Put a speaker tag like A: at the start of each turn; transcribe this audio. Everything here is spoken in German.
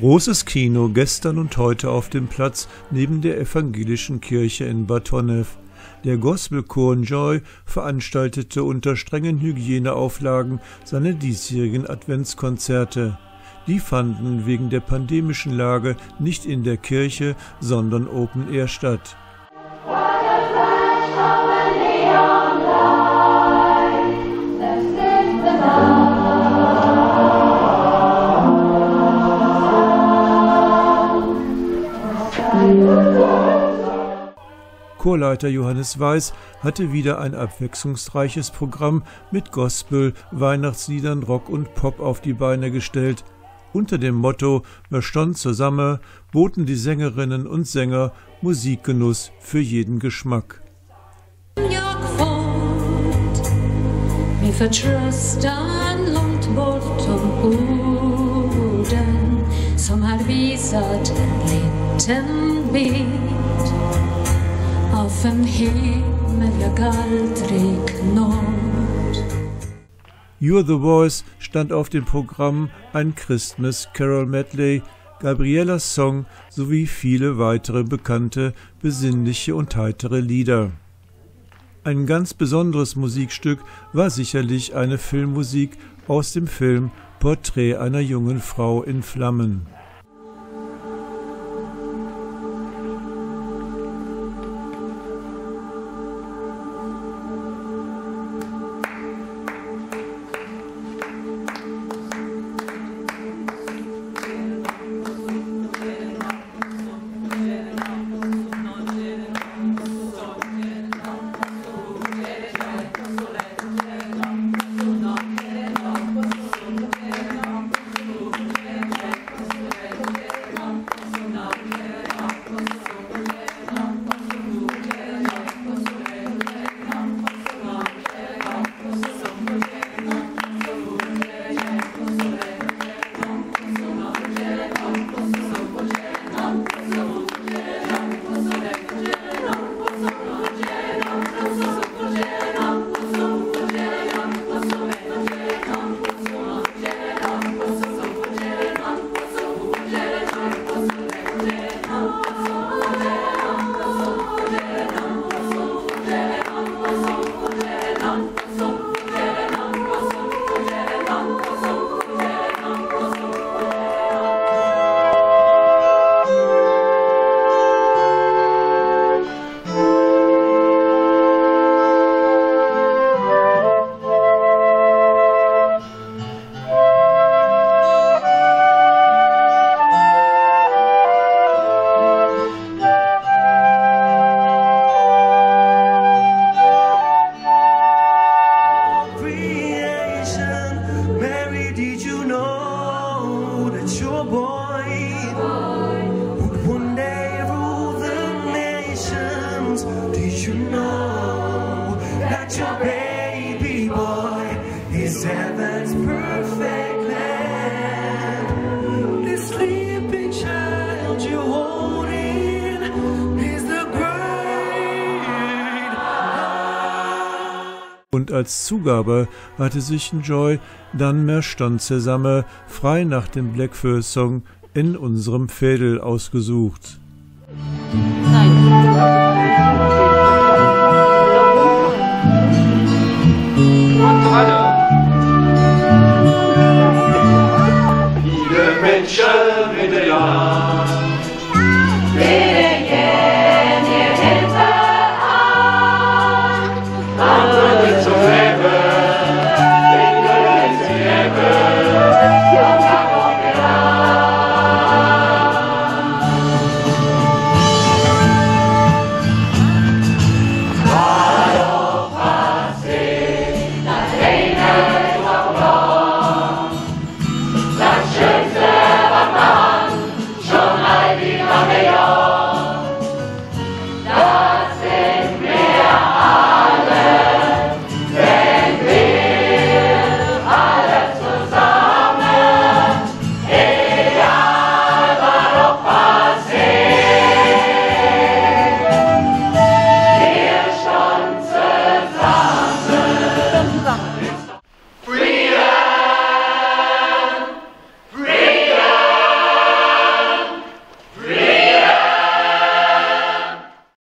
A: Großes Kino gestern und heute auf dem Platz neben der evangelischen Kirche in Bad Honnef. Der Gospelchor Joy veranstaltete unter strengen Hygieneauflagen seine diesjährigen Adventskonzerte. Die fanden wegen der pandemischen Lage nicht in der Kirche, sondern Open Air statt. Chorleiter Johannes Weiß hatte wieder ein abwechslungsreiches Programm mit Gospel, Weihnachtsliedern, Rock und Pop auf die Beine gestellt. Unter dem Motto »Wir stond zusammen« boten die Sängerinnen und Sänger Musikgenuss für jeden Geschmack.
B: Jag fått min förtröstan långt bortom orden som har visat en liten bild av en himmel jag aldrig nått.
A: You're the Voice stand auf dem Programm, ein Christmas Carol Medley, Gabrielas Song sowie viele weitere bekannte, besinnliche und heitere Lieder. Ein ganz besonderes Musikstück war sicherlich eine Filmmusik aus dem Film Porträt einer jungen Frau in Flammen. Und als Zugabe hatte sich Joy dann mehr stond zusammen frei nach dem Blackfur-Song in unserem Fädel ausgesucht.
B: Nein.